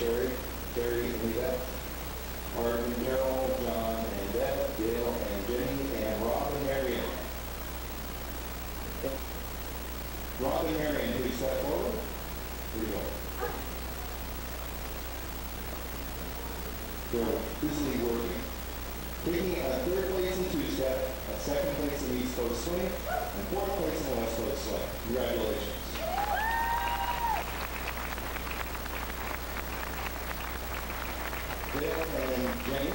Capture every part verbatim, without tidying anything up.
Sherry, Terry, and Yvette, Arden, Carol, John, and Deb, Gail, and Jenny, and Rob and Marion. Rob and Marion, please step forward. Here you go. They're busily working. Taking a third place in two-step, a second place in East Coast Swing, and fourth place in West Coast Swing. Congratulations. Dale and Jenny.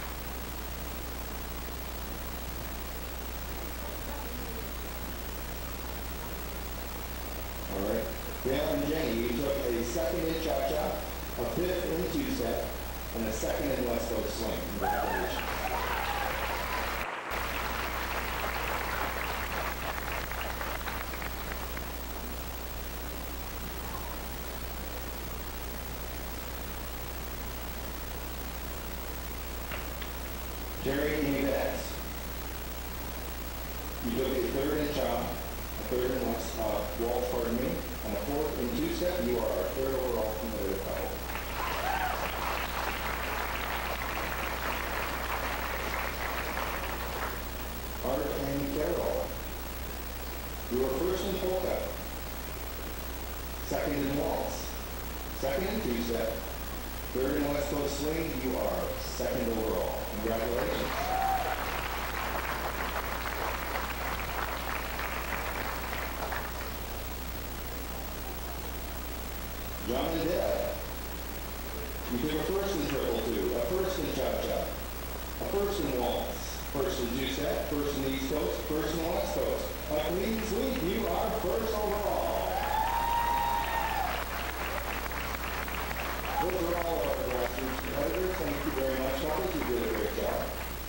All right. Dale and Jenny, you took a second in cha-cha, a fifth in two-step, and a second in West Coast Swing. Congratulations. Jerry and Yvette, you took a third in cha, a third in West, uh, waltz, pardon me, and a fourth in two-step. You are our third overall competitive couple. Art and Carol, you were first in polka, second in waltz, second in two-step, third in West Coast Swing. You are second overall. Congratulations. John and Deb, you took a first in triple two, a first in cha-cha, a first in waltz, first in two-step, first in East Coast, first in West Coast. A clean sweep, you are first overall. Those are all of our grassroots competitors. Thank you very much, couples. You did a great job.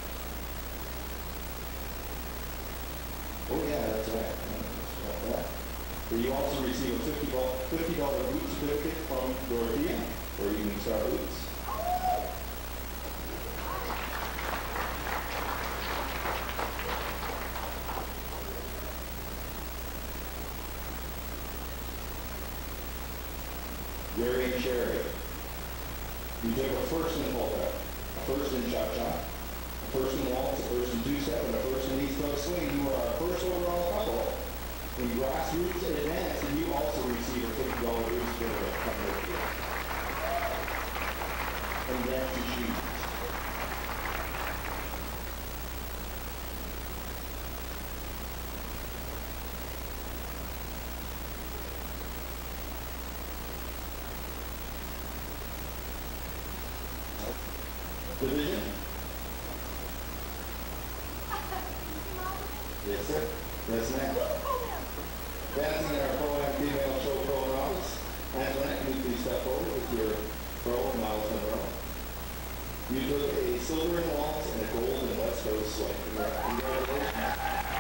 Oh yeah, that's right. That's right. You also receive a fifty dollar boot certificate from Dorothea, where you can start boots. Gary and Sherry, you took a first in polka, a first in cha-cha, a first in waltz, a first in two-step, and a first in East Coast Swing. You are our first overall couple in grassroots advance, and you also receive a fifty dollar boot certificate from Dorothea. And dance and shoes. Division? Yes, sir. Yes, ma'am. Dancing in our pro-am female show pro novice. Antoinette, can you please step forward with your pro Miles Monroe? You took a silver in waltz and a gold in West Coast Swing. Congratulations.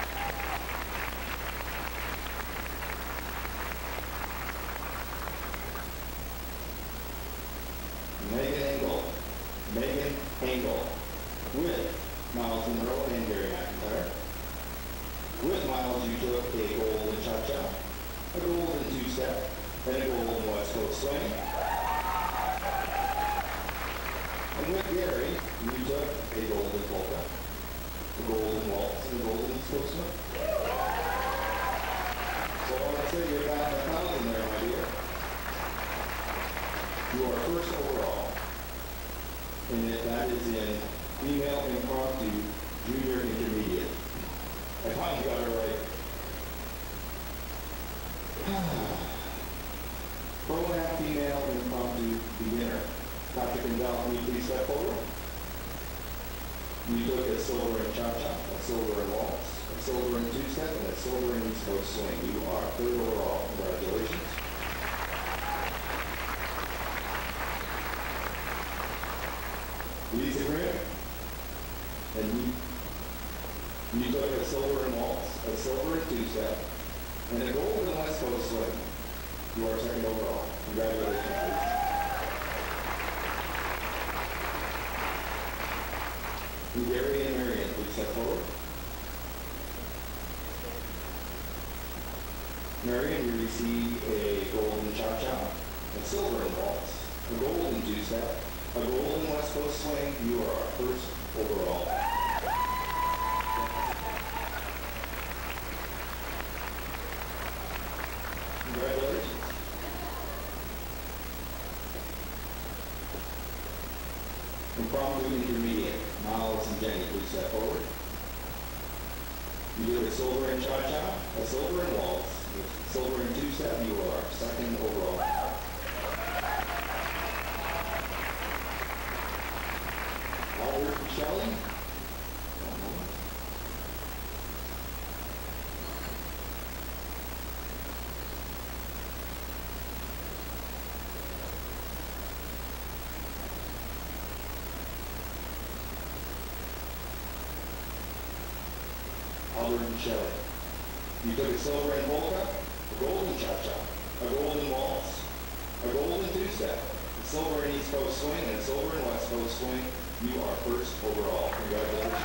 Megan Engel. Megan Engel with Miles Monroe and Gary McIntyre. With Miles, you took a gold in cha-cha, a gold in two-step, and a gold in West Coast Swing. And with Gary, you took a gold in polka, a gold in waltz, and a gold in East Coast Swing. So I want to say you're back in a thousand there, my dear. You are first overall. And that is in female impromptu junior intermediate. I finally got it right. Pro-am female impromptu beginner. Doctor Gonzalez, can you please step forward? You took a silver in cha-cha, a silver in waltz, a silver in two-step, and a silver in East Coast Swing. You are third overall. Congratulations. Lisa Grant, and you, you took a silver in waltz, a silver in two-step, and a gold in West Coast Swing. You are second overall. Congratulations. Gary and Marion, please step forward. Marion, you receive a gold in cha-cha, a silver in waltz, a golden two-step, a golden West Coast swing. You are our first overall. Congratulations. Impromptu intermediate. Miles and Jenny, please step forward. You did a silver in cha-cha, a silver in waltz, a silver in two-step. You are second overall. Albert and Shelley. Albert and Shelley. You took a silver in polka, a golden cha-cha, a golden waltz, a golden two-step, a silver in East Coast swing, and a silver in West Coast swing. You are first overall. Congratulations.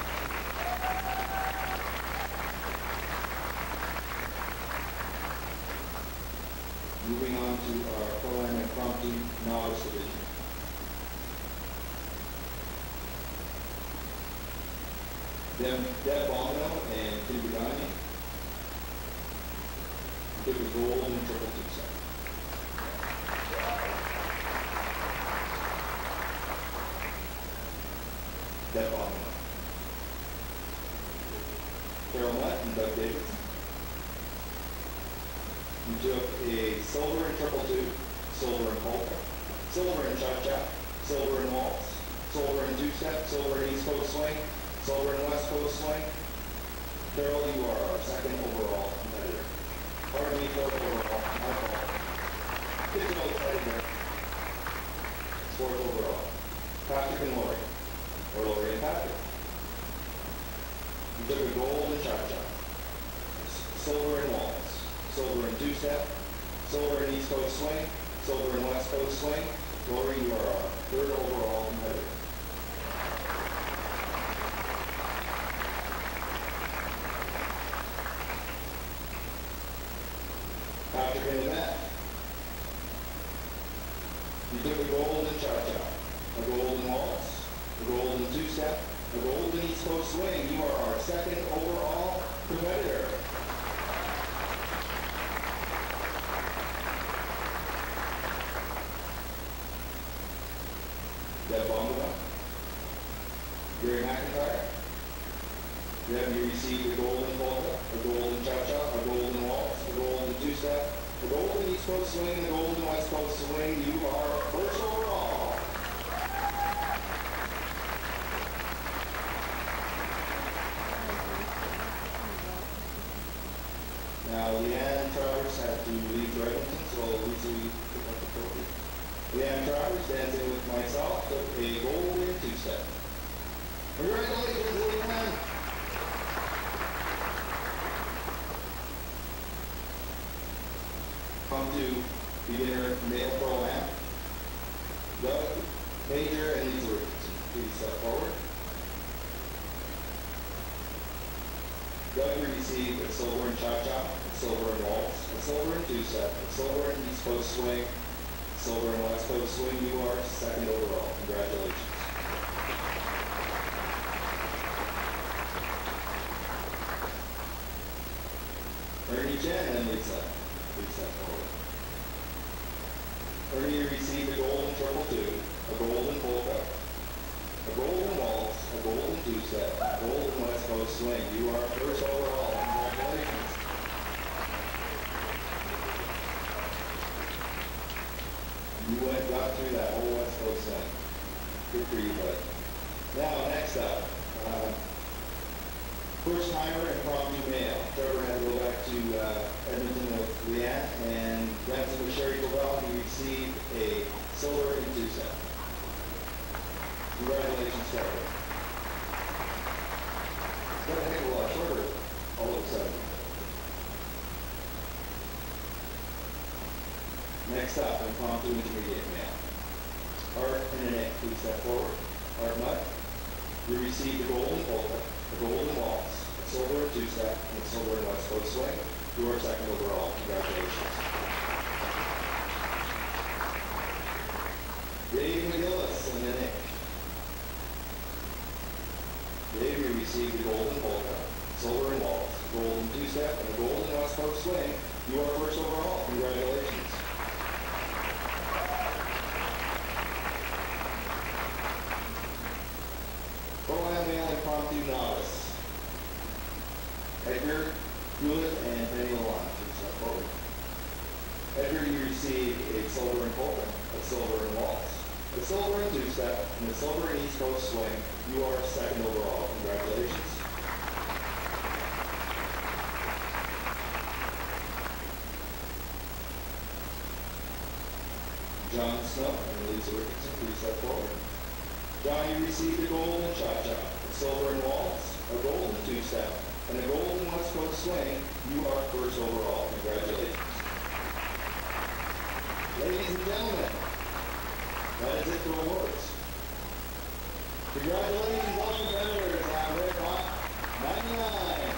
Moving on to our Pro-Am Impromptu Novice Division. Deb, Deb Bono and Tim Begani took a gold in triple two-step. Deb Bono. Carol Nutt and Doug Davidson. You took a silver in triple two, silver in polka, silver in cha-cha, silver in waltz, silver in two-step, silver in East Coast swing, silver and West Coast swing. Carol, you are our second overall competitor. Pardon me, fourth overall. My fault. Get to know the fighting there. Fourth overall. Patrick and Lori. Or Lori and Patrick. You took a gold in cha-cha. Silver in waltz. Silver in two-step. Silver in East Coast swing. Silver in West Coast swing. Lori, you are our third overall competitor. Patrick and Annette. You took a gold in cha-cha, a gold in waltz, a gold in two-step, a gold in East Coast swing. You are our second overall competitor. Deb Bombadil. Gary McIntyre. Deb, you received a gold in polka, a gold in cha-cha, a gold in waltz, a gold in two-step, a gold in East Coast swing, and a gold in West Coast swing. You are first overall. Now, Leanne Travers had to leave Dragonton, so Lisa, we pick up the trophy. Leanne Travers, dancing with myself, took a gold in two-step. Congratulations, Leanne. Come to beginner male Pro-Am. Doug Major and Lisa Richardson. Please step forward. Doug received a silver in cha-cha, a silver in waltz, a silver in two-step, a silver in East Coast swing, silver in West Coast swing. You are second overall. Congratulations. Ernie Chen and Lisa. Please step forward. Ernie received a gold in triple two, a gold in polka, a gold in waltz, a gold in two-step, a gold in West Coast swing. You are first overall. Congratulations. You went, got through that whole West Coast swing. Good for you, bud. Now, next up, uh, first timer impromptu male. Trevor had to go back to uh, Edmonton with Leanne, and Branson with Sherry Covell. He received a silver in two-step. Congratulations, Trevor. It's going to take a lot shorter all of a sudden. Next up, impromptu intermediate male. Art and Annette, please step forward. Art Mutt, you received a golden polka, a golden waltz, a silver in two-step, and a silver in West Coast swing. You are second overall. Congratulations. received the golden polka, silver and waltz, golden two-step, and the golden West Coast swing. You are first overall. Congratulations. Pro-Am Male Impromptu Novice. Edgar, Hewlett, and Penny Lalonde. Please step forward. Edgar, you received a silver and polka, a silver and waltz, a silver and two-step, and a silver and East Coast swing. You are second overall. Congratulations. John Snow and Lisa Ricketson, please step forward. John, you received a golden cha-cha, a silver and waltz, a golden two-step, and a golden West Coast swing. You are first overall. Congratulations. Ladies and gentlemen, that is it for awards. Congratulations, all competitors on Red Hot ninety-nine.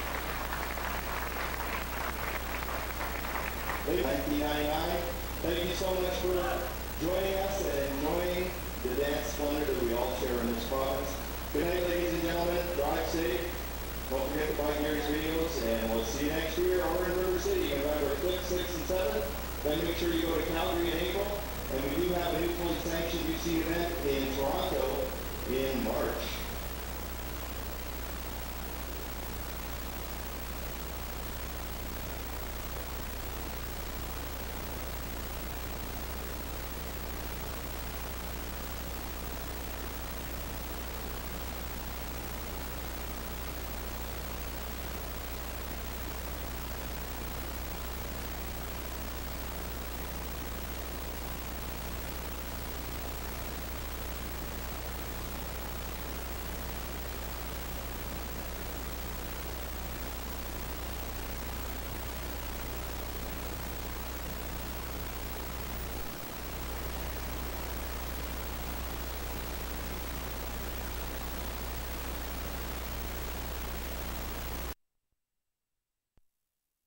nineteen ninety-nine, thank you so much for joining us and enjoying the dance splendor that we all share in this province. Good night, ladies and gentlemen. Drive safe. Don't forget to buy Gary's videos, and we'll see you next year over in River City, November fifth, sixth, and seventh. Then make sure you go to Calgary in April, and we do have a new fully sanctioned U C event in Toronto in March.